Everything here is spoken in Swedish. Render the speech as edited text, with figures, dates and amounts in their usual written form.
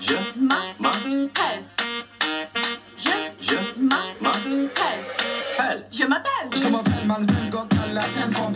Je m'appelle. Som av Bellmans vän ska kallas en